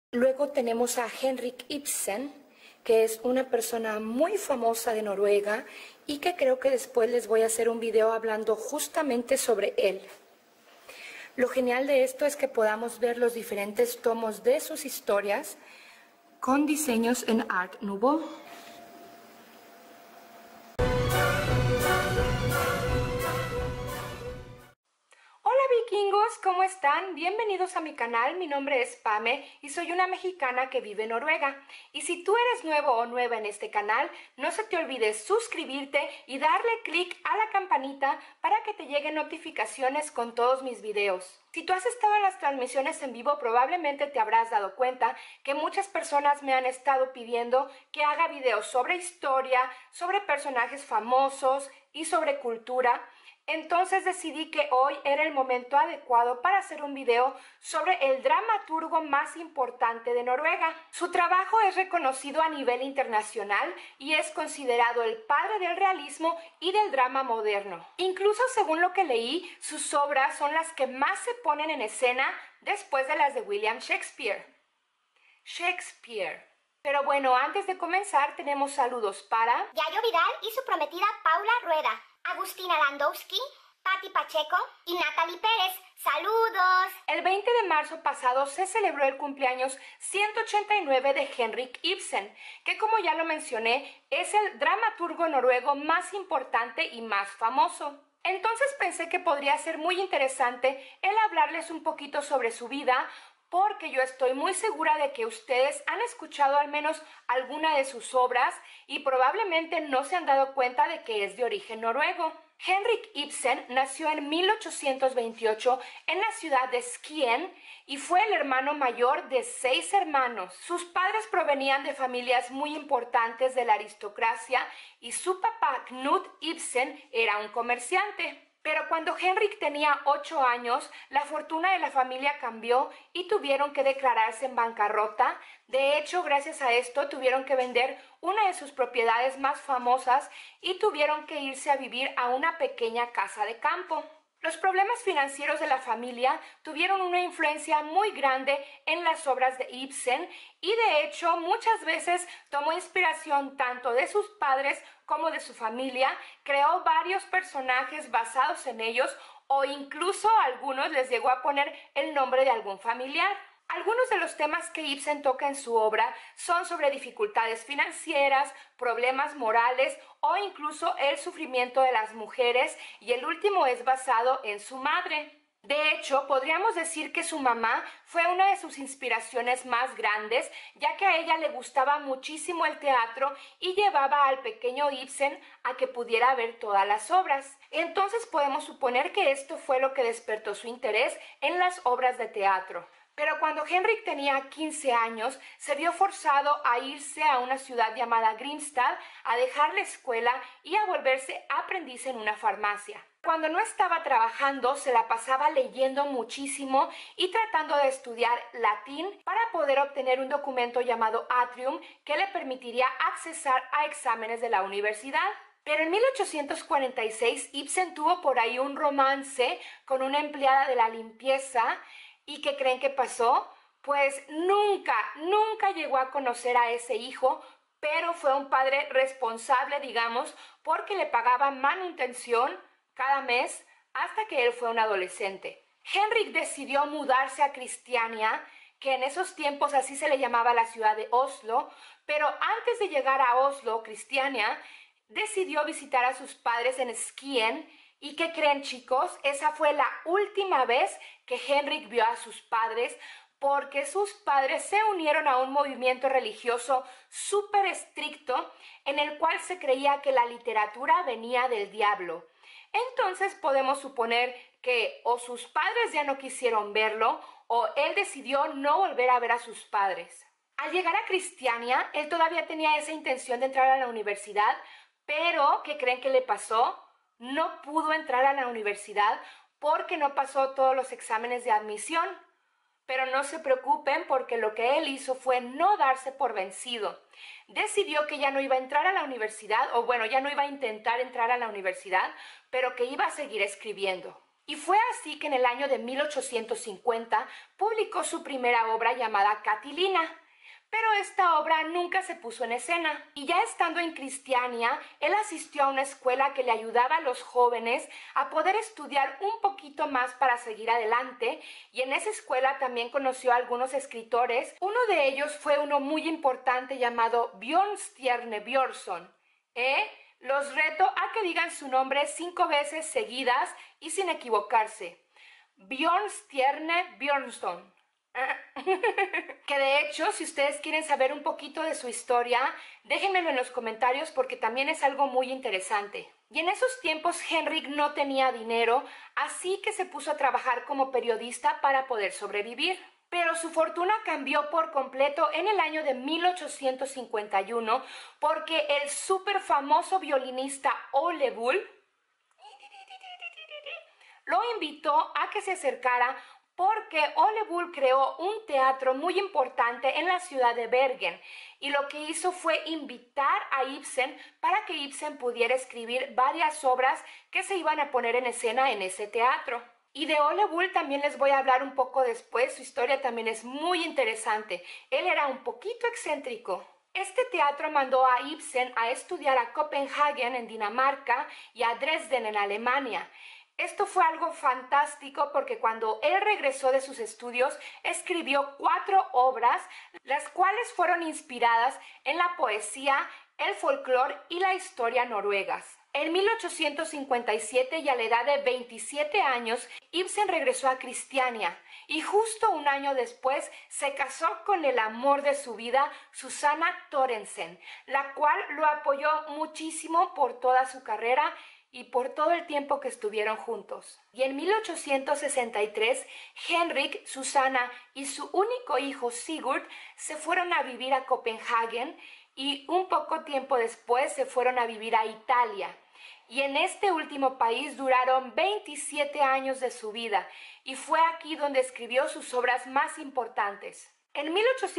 Luego tenemos a Henrik Ibsen, que es una persona muy famosa de Noruega y que creo que después les voy a hacer un video hablando justamente sobre él. Lo genial de esto es que podamos ver los diferentes tomos de sus historias con diseños en Art Nouveau. Hola vikingos, ¿cómo están? Bienvenidos a mi canal, mi nombre es Pame y soy una mexicana que vive en Noruega. Y si tú eres nuevo o nueva en este canal, no se te olvide suscribirte y darle clic a la campanita para que te lleguen notificaciones con todos mis videos. Si tú has estado en las transmisiones en vivo, probablemente te habrás dado cuenta que muchas personas me han estado pidiendo que haga videos sobre historia, sobre personajes famosos y sobre cultura. Entonces decidí que hoy era el momento adecuado para hacer un video sobre el dramaturgo más importante de Noruega. Su trabajo es reconocido a nivel internacional y es considerado el padre del realismo y del drama moderno. Incluso según lo que leí, sus obras son las que más se ponen en escena después de las de William Shakespeare. Pero bueno, antes de comenzar tenemos saludos para Yayo Vidal y su prometida Paula Rueda, Agustina Landowski, Patti Pacheco y Natalie Pérez. ¡Saludos! El 20 de marzo pasado se celebró el cumpleaños 189 de Henrik Ibsen, que como ya lo mencioné, es el dramaturgo noruego más importante y más famoso. Entonces pensé que podría ser muy interesante el hablarles un poquito sobre su vida, porque yo estoy muy segura de que ustedes han escuchado al menos alguna de sus obras y probablemente no se han dado cuenta de que es de origen noruego. Henrik Ibsen nació en 1828 en la ciudad de Skien y fue el hermano mayor de 6 hermanos. Sus padres provenían de familias muy importantes de la aristocracia y su papá Knut Ibsen era un comerciante. Pero cuando Henrik tenía 8 años, la fortuna de la familia cambió y tuvieron que declararse en bancarrota. De hecho, gracias a esto, tuvieron que vender una de sus propiedades más famosas y tuvieron que irse a vivir a una pequeña casa de campo. Los problemas financieros de la familia tuvieron una influencia muy grande en las obras de Ibsen y de hecho muchas veces tomó inspiración tanto de sus padres como de su familia, creó varios personajes basados en ellos o incluso a algunos les llegó a poner el nombre de algún familiar. Algunos de los temas que Ibsen toca en su obra son sobre dificultades financieras, problemas morales o incluso el sufrimiento de las mujeres, y el último es basado en su madre. De hecho, podríamos decir que su mamá fue una de sus inspiraciones más grandes, ya que a ella le gustaba muchísimo el teatro y llevaba al pequeño Ibsen a que pudiera ver todas las obras. Entonces podemos suponer que esto fue lo que despertó su interés en las obras de teatro. Pero cuando Henrik tenía 15 años, se vio forzado a irse a una ciudad llamada Grimstad, a dejar la escuela y a volverse aprendiz en una farmacia. Cuando no estaba trabajando, se la pasaba leyendo muchísimo y tratando de estudiar latín para poder obtener un documento llamado Atrium que le permitiría accesar a exámenes de la universidad. Pero en 1846 Ibsen tuvo por ahí un romance con una empleada de la limpieza. ¿Y qué creen que pasó? Pues nunca llegó a conocer a ese hijo, pero fue un padre responsable, digamos, porque le pagaba manutención cada mes hasta que él fue un adolescente. Henrik decidió mudarse a Kristiania, que en esos tiempos así se le llamaba la ciudad de Oslo, pero antes de llegar a Oslo, Kristiania, decidió visitar a sus padres en Skien. ¿Y qué creen, chicos? Esa fue la última vez que Henrik vio a sus padres, porque sus padres se unieron a un movimiento religioso súper estricto en el cual se creía que la literatura venía del diablo. Entonces podemos suponer que o sus padres ya no quisieron verlo o él decidió no volver a ver a sus padres. Al llegar a Kristiania, él todavía tenía esa intención de entrar a la universidad, pero ¿qué creen que le pasó? No pudo entrar a la universidad porque no pasó todos los exámenes de admisión. Pero no se preocupen porque lo que él hizo fue no darse por vencido. Decidió que ya no iba a entrar a la universidad, o bueno, ya no iba a intentar entrar a la universidad, pero que iba a seguir escribiendo. Y fue así que en el año de 1850 publicó su primera obra llamada Catilina. Pero esta obra nunca se puso en escena, y ya estando en Cristiania, él asistió a una escuela que le ayudaba a los jóvenes a poder estudiar un poquito más para seguir adelante, y en esa escuela también conoció a algunos escritores. Uno de ellos fue uno muy importante llamado Björnstjerne Björnson. Los reto a que digan su nombre 5 veces seguidas y sin equivocarse. Björnstjerne Björnson. Que de hecho, si ustedes quieren saber un poquito de su historia, déjenmelo en los comentarios porque también es algo muy interesante. Y en esos tiempos Henrik no tenía dinero, así que se puso a trabajar como periodista para poder sobrevivir. Pero su fortuna cambió por completo en el año de 1851 porque el súper famoso violinista Ole Bull lo invitó a que se acercara porque Ole Bull creó un teatro muy importante en la ciudad de Bergen y lo que hizo fue invitar a Ibsen para que Ibsen pudiera escribir varias obras que se iban a poner en escena en ese teatro. Y de Ole Bull también les voy a hablar un poco después, su historia también es muy interesante. Él era un poquito excéntrico. Este teatro mandó a Ibsen a estudiar a Copenhague en Dinamarca y a Dresden en Alemania. Esto fue algo fantástico porque cuando él regresó de sus estudios, escribió 4 obras, las cuales fueron inspiradas en la poesía, el folclore y la historia noruegas. En 1857 y a la edad de 27 años, Ibsen regresó a Cristiania y justo un año después se casó con el amor de su vida, Susanna Thorensen, la cual lo apoyó muchísimo por toda su carrera y por todo el tiempo que estuvieron juntos. Y en 1863, Henrik, Susanna y su único hijo Sigurd se fueron a vivir a Copenhague y un poco tiempo después se fueron a vivir a Italia. Y en este último país duraron 27 años de su vida y fue aquí donde escribió sus obras más importantes. En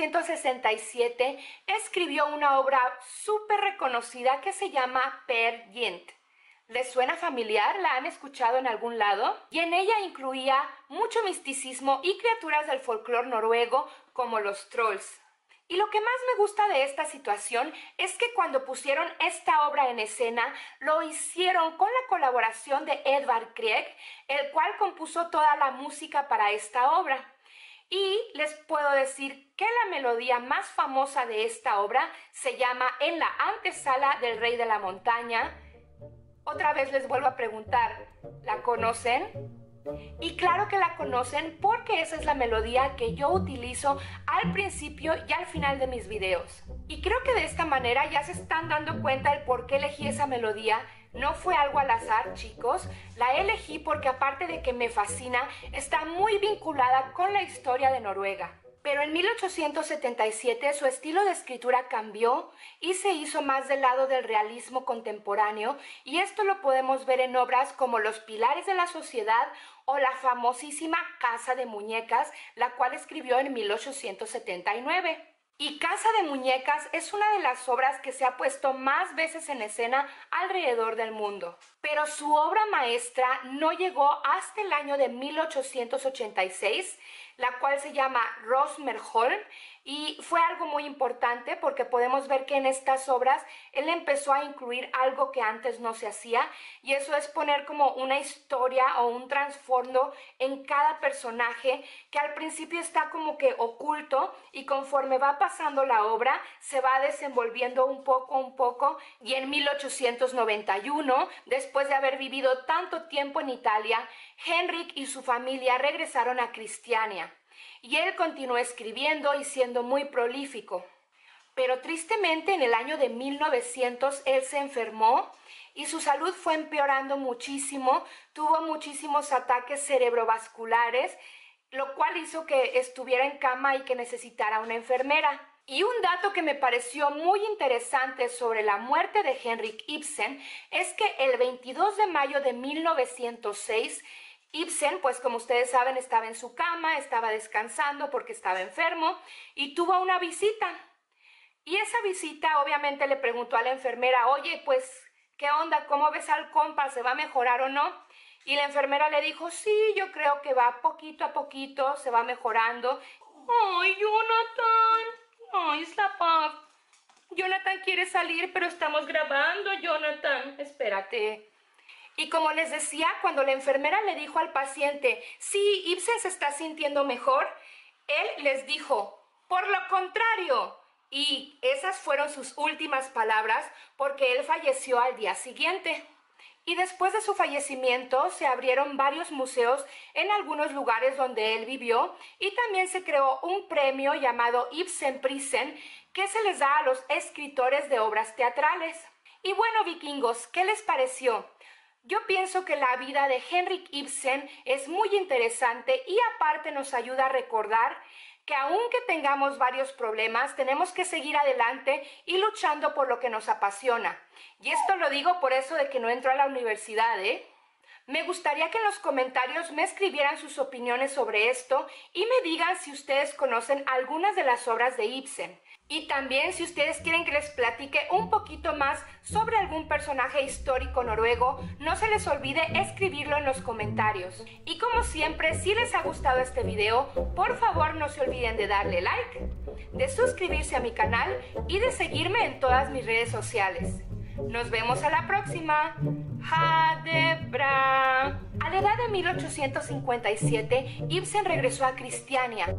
1867 escribió una obra súper reconocida que se llama Peer Gynt. ¿Les suena familiar? ¿La han escuchado en algún lado? Y en ella incluía mucho misticismo y criaturas del folclore noruego como los trolls. Y lo que más me gusta de esta situación es que cuando pusieron esta obra en escena, lo hicieron con la colaboración de Edvard Grieg, el cual compuso toda la música para esta obra. Y les puedo decir que la melodía más famosa de esta obra se llama En la antesala del Rey de la Montaña. Otra vez les vuelvo a preguntar, ¿la conocen? Y claro que la conocen porque esa es la melodía que yo utilizo al principio y al final de mis videos. Y creo que de esta manera ya se están dando cuenta el por qué elegí esa melodía. No fue algo al azar, chicos. La elegí porque aparte de que me fascina, está muy vinculada con la historia de Noruega. Pero en 1877 su estilo de escritura cambió y se hizo más del lado del realismo contemporáneo, y esto lo podemos ver en obras como Los Pilares de la Sociedad o la famosísima Casa de Muñecas, la cual escribió en 1879. Y Casa de Muñecas es una de las obras que se ha puesto más veces en escena alrededor del mundo. Pero su obra maestra no llegó hasta el año de 1886, la cual se llama Rosmerholm, y fue algo muy importante porque podemos ver que en estas obras él empezó a incluir algo que antes no se hacía, y eso es poner como una historia o un trasfondo en cada personaje que al principio está como que oculto y conforme va pasando la obra se va desenvolviendo un poco, y en 1891, después de haber vivido tanto tiempo en Italia, Henrik y su familia regresaron a Cristiania. Y él continuó escribiendo y siendo muy prolífico. Pero tristemente en el año de 1900 él se enfermó y su salud fue empeorando muchísimo, tuvo muchísimos ataques cerebrovasculares, lo cual hizo que estuviera en cama y que necesitara una enfermera. Y un dato que me pareció muy interesante sobre la muerte de Henrik Ibsen es que el 22 de mayo de 1906, Ibsen, pues como ustedes saben, estaba en su cama, estaba descansando porque estaba enfermo y tuvo una visita. Y esa visita obviamente le preguntó a la enfermera, oye, pues, ¿qué onda? ¿Cómo ves al compa? ¿Se va a mejorar o no? Y la enfermera le dijo, sí, yo creo que va poquito a poquito, se va mejorando. ¡Ay, Jonathan! ¡Ay, Slapaf! Jonathan quiere salir, pero estamos grabando, Jonathan. Espérate. Y como les decía, cuando la enfermera le dijo al paciente, sí, Ibsen se está sintiendo mejor, él les dijo, por lo contrario. Y esas fueron sus últimas palabras porque él falleció al día siguiente. Y después de su fallecimiento se abrieron varios museos en algunos lugares donde él vivió y también se creó un premio llamado Ibsenprisen que se les da a los escritores de obras teatrales. Y bueno, vikingos, ¿qué les pareció? Yo pienso que la vida de Henrik Ibsen es muy interesante y aparte nos ayuda a recordar que aunque tengamos varios problemas, tenemos que seguir adelante y luchando por lo que nos apasiona. Y esto lo digo por eso de que no entro a la universidad, ¿eh? Me gustaría que en los comentarios me escribieran sus opiniones sobre esto y me digan si ustedes conocen algunas de las obras de Ibsen. Y también si ustedes quieren que les platique un poquito más sobre algún personaje histórico noruego, no se les olvide escribirlo en los comentarios. Y como siempre, si les ha gustado este video, por favor no se olviden de darle like, de suscribirse a mi canal y de seguirme en todas mis redes sociales. Nos vemos a la próxima. Ha de bra. A la edad de 1857, Ibsen regresó a Cristiania.